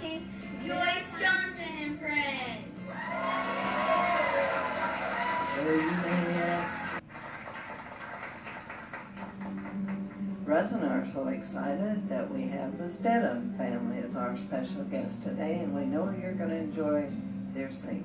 watching Joyce Johnson and Friends. Russ and I are so excited that we have the Stedham family as our special guest today, and we know you're going to enjoy their singing.